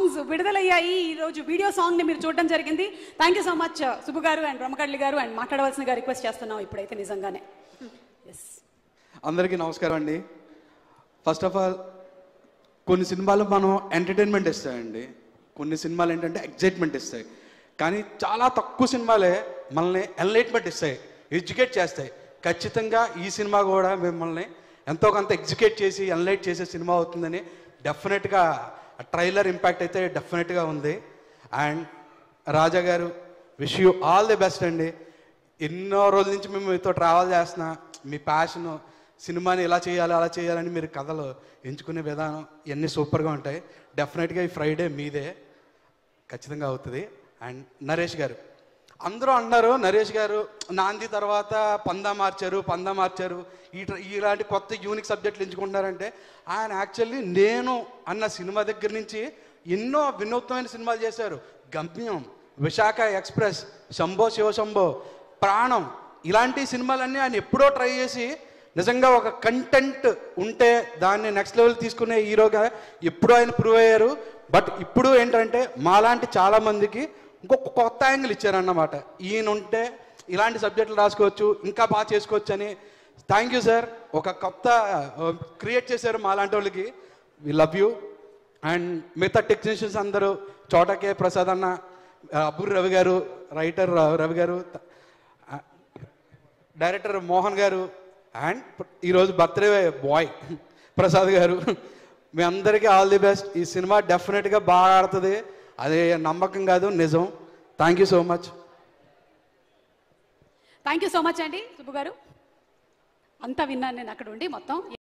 Songs విడుదలయ్యాయి. ఈరోజు video సాంగ్ని మీరు చూడడం జరిగింది. Thank you so much Subbu garu and బ్రహ్మకడ్లి గారు. అండ్ మాట్లాడవలసిందిగా రిక్వెస్ట్ చేస్తున్నాం ఇప్పుడైతే నిజంగానే. అందరికీ నమస్కారం అండి. ఫస్ట్ ఆఫ్ ఆల్ కొన్ని సినిమాలు మనం ఎంటర్టైన్మెంట్ ఇస్తాయండి, కొన్ని సినిమాలు ఏంటంటే ఎగ్జైట్మెంట్ ఇస్తాయి. కానీ చాలా తక్కువ సినిమాలే మనల్ని ఎన్లైట్మెంట్ ఇస్తాయి, ఎడ్యుకేట్ చేస్తాయి. ఖచ్చితంగా ఈ సినిమా కూడా మిమ్మల్ని ఎంతో కొంత ఎగ్జిక్యూట్ చేసి ఎన్లైట్ చేసే సినిమా అవుతుందని డెఫినెట్గా ట్రైలర్ ఇంపాక్ట్ అయితే డెఫినెట్గా ఉంది. And Raja garu, wish you all the best అండి. ఎన్నో రోజుల నుంచి మేము మీతో ట్రావెల్ చేస్తున్నా, మీ ప్యాషను సినిమాని ఇలా చేయాలి అలా చేయాలని మీరు కథలు ఎంచుకునే విధానం ఇవన్నీ సూపర్గా ఉంటాయి. డెఫినెట్గా ఈ ఫ్రైడే మీదే ఖచ్చితంగా అవుతుంది. అండ్ నరేష్ గారు, అందరూ అన్నారు నరేష్ గారు నాంది తర్వాత పందా మార్చారు ఇలాంటి కొత్త యూనిక్ సబ్జెక్టులు ఎంచుకుంటున్నారంటే, ఆయన యాక్చువల్లీ నేను అన్న సినిమా దగ్గర నుంచి ఎన్నో వినూత్నమైన సినిమాలు చేశారు. గమ్యం, విశాఖ ఎక్స్ప్రెస్, శంభో శివశంభో, ప్రాణం, ఇలాంటి సినిమాలన్నీ ఆయన ఎప్పుడో ట్రై చేసి నిజంగా ఒక కంటెంట్ ఉంటే దాన్ని నెక్స్ట్ లెవెల్ తీసుకునే హీరోగా ఎప్పుడో ఆయన ప్రూవ్ అయ్యారు. బట్ ఇప్పుడు ఏంటంటే మాలాంటి చాలామందికి ఇంకొక కొత్త యాంగిల్ ఇచ్చారన్నమాట. ఈయన ఉంటే ఇలాంటి సబ్జెక్టులు రాసుకోవచ్చు, ఇంకా బాగా చేసుకోవచ్చు అని. థ్యాంక్ యూ సార్, ఒక కొత్త క్రియేట్ చేశారు మాలాంటి వాళ్ళకి. We love you. అండ్ మిగతా టెక్నీషియన్స్ అందరూ, చోటకే ప్రసాద్ అన్న, అబ్బూరి రవి గారు, రైటర్ రవి గారు, డైరెక్టర్ మోహన్ గారు, అండ్ ఈరోజు బర్త్డే బాయ్ ప్రసాద్ గారు, మీ అందరికీ ఆల్ ది బెస్ట్. ఈ సినిమా డెఫినెట్గా బాగా ఆడుతుంది, అదే నమ్మకం కాదు నిజం. Thank you so much. Thank you so much అండి సుబ్బు గారు. అంతా విన్నాను నేను అక్కడ ఉండి మొత్తం.